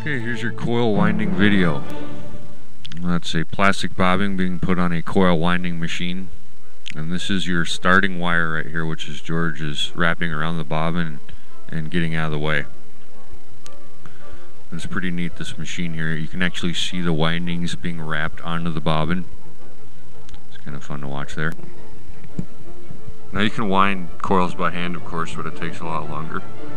Okay, here's your coil winding video. That's a plastic bobbin being put on a coil winding machine. And this is your starting wire right here, which is George is wrapping around the bobbin and getting out of the way. It's pretty neat, this machine here. You can actually see the windings being wrapped onto the bobbin. It's kind of fun to watch there. Now you can wind coils by hand, of course, but it takes a lot longer.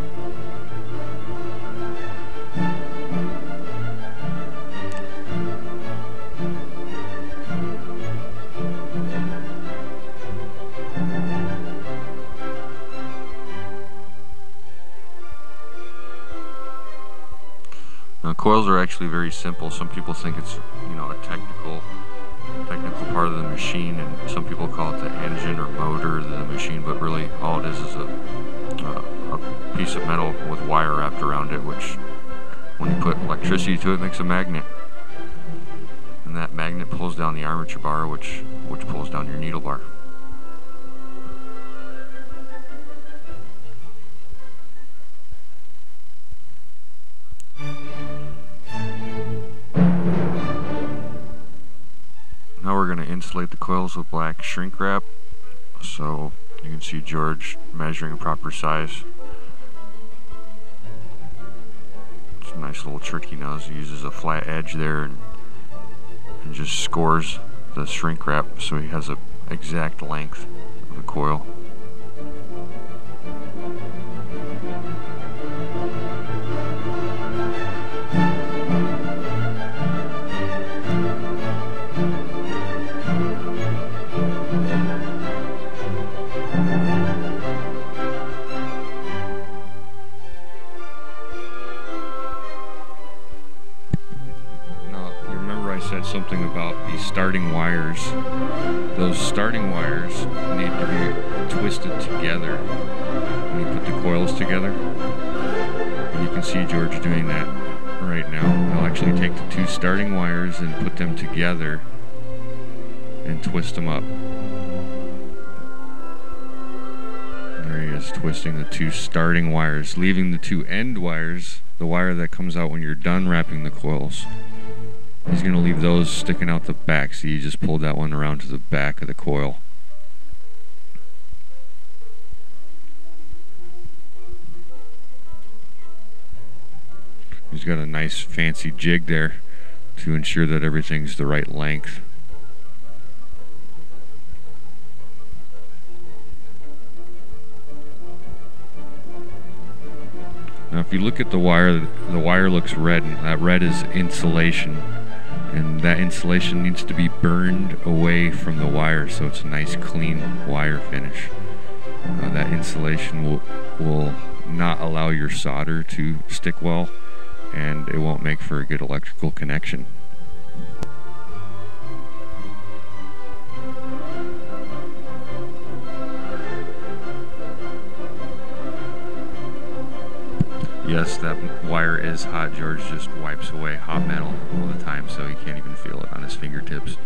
Now, coils are actually very simple. Some people think it's, a technical part of the machine, and some people call it the engine or motor of the machine, but really all it is a piece of metal with wire wrapped around it, which when you put electricity to it makes a magnet. And that magnet pulls down the armature bar, which pulls down your needle bar. Now we're going to insulate the coils with black shrink wrap, so you can see George measuring a proper size. It's a nice little trick he knows. He uses a flat edge there and just scores the shrink wrap so he has an exact length of the coil. I said something about the starting wires. Those starting wires need to be twisted together when you put the coils together. And you can see George doing that right now. He'll actually take the two starting wires and put them together and twist them up. There he is, twisting the two starting wires, leaving the two end wires, the wire that comes out when you're done wrapping the coils. He's going to leave those sticking out the back, so you just pulled that one around to the back of the coil. He's got a nice fancy jig there to ensure that everything's the right length. Now if you look at the wire looks red, and that red is insulation. And that insulation needs to be burned away from the wire so it's a nice clean wire finish. That insulation will not allow your solder to stick well, and it won't make for a good electrical connection. Yes, that wire is hot. George just wipes away hot metal all the time, so he can't even feel it on his fingertips.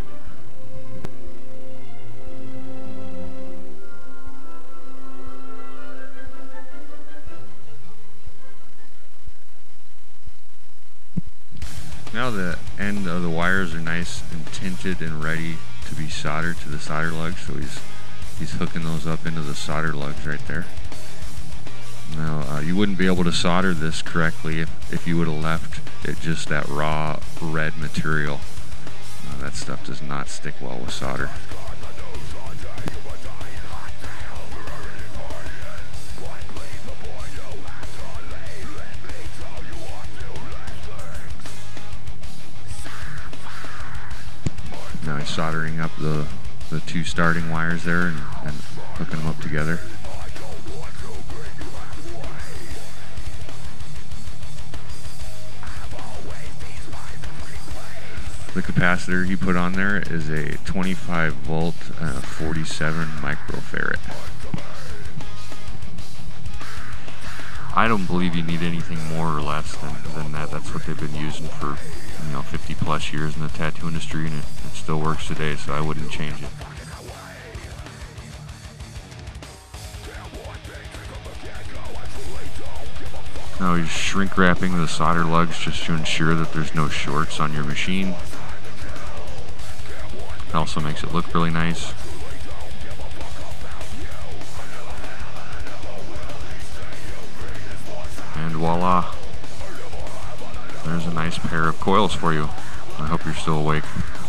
Now the end of the wires are nice and tinted and ready to be soldered to the solder lugs, so he's hooking those up into the solder lugs right there. Now, you wouldn't be able to solder this correctly if you would have left it just that raw red material. That stuff does not stick well with solder. Now he's soldering up the two starting wires there and hooking them up together. The capacitor he put on there is a 25 volt 47 microfarad. I don't believe you need anything more or less than that. That's what they've been using for 50 plus years in the tattoo industry, and it still works today, so I wouldn't change it. Now you're shrink wrapping the solder lugs just to ensure that there's no shorts on your machine. It also makes it look really nice. And voila, there's a nice pair of coils for you. I hope you're still awake.